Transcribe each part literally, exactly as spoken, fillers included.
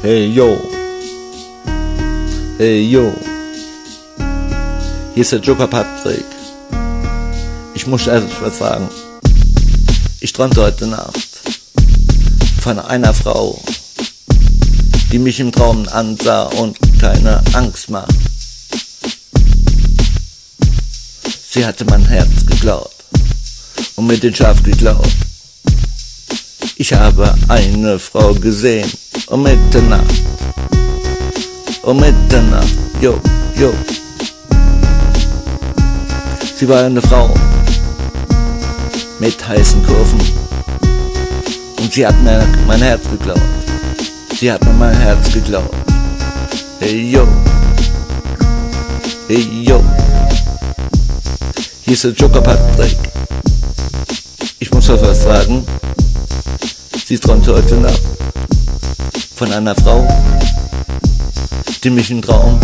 Hey yo, hey yo, hier ist der Joker Patrick. Ich muss ehrlich was sagen. Ich träumte heute Nacht von einer Frau, die mich im Traum ansah und keine Angst macht. Sie hatte mein Herz geklaut und mir den Schaf geklaut. Ich habe eine Frau gesehen um Mitternacht, um Mitternacht, yo, yo. Sie war eine Frau mit heißen Kurven und sie hat mir mein Herz geklaut. Sie hat mir mein Herz geklaut. Hey yo, hey yo. Hier ist der Joker Patrick. Ich muss euch was sagen. Sie träumte heute Nacht von einer Frau, die mich im Traum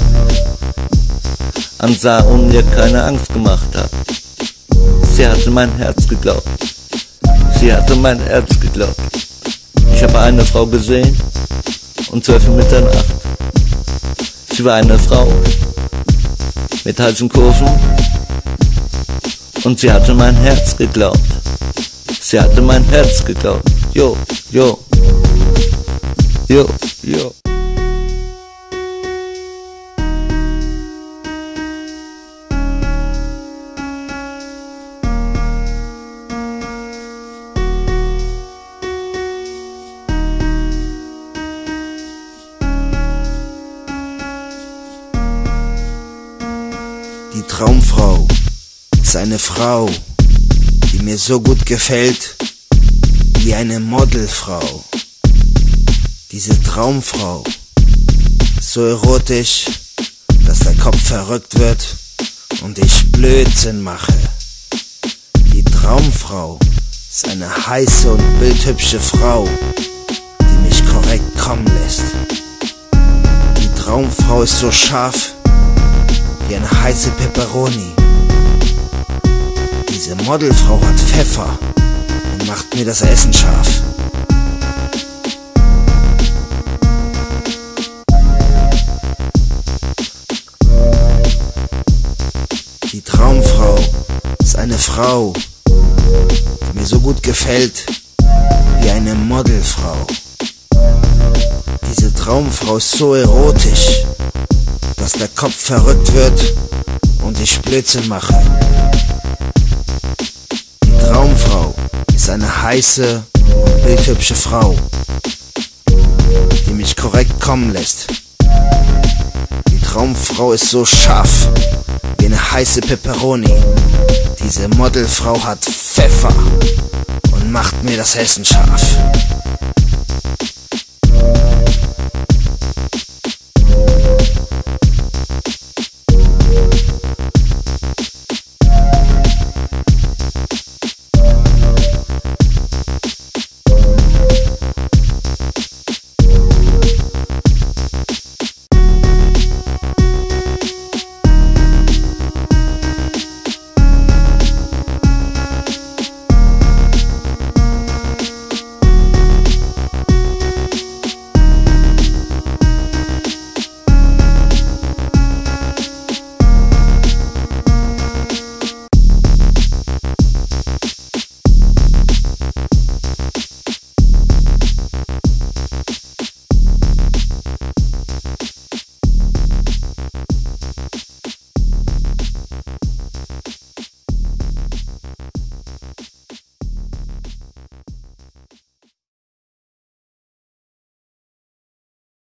ansah und mir keine Angst gemacht hat. Sie hatte mein Herz geklaut. Sie hatte mein Herz geklaut. Ich habe eine Frau gesehen um zwölf Uhr Mitternacht. Sie war eine Frau mit heißen Kurven und sie hatte mein Herz geklaut. Sie hatte mein Herz geklaut. Yo, yo, yo, yo. Die Traumfrau ist eine Frau, die mir so gut gefällt wie eine Modelfrau. Diese Traumfrau ist so erotisch, dass der Kopf verrückt wird und ich Blödsinn mache. Die Traumfrau ist eine heiße und bildhübsche Frau, die mich korrekt kommen lässt. Die Traumfrau ist so scharf wie eine heiße Peperoni. Diese Modelfrau hat Pfeffer und macht mir das Essen scharf. Die Traumfrau ist eine Frau, die mir so gut gefällt wie eine Modelfrau. Diese Traumfrau ist so erotisch, dass der Kopf verrückt wird und ich Blödsinn mache. Die Traumfrau ist eine heiße und bildhübsche Frau, die mich korrekt kommen lässt. Die Traumfrau ist so scharf wie eine heiße Peperoni. Diese Modelfrau hat Pfeffer und macht mir das Essen scharf.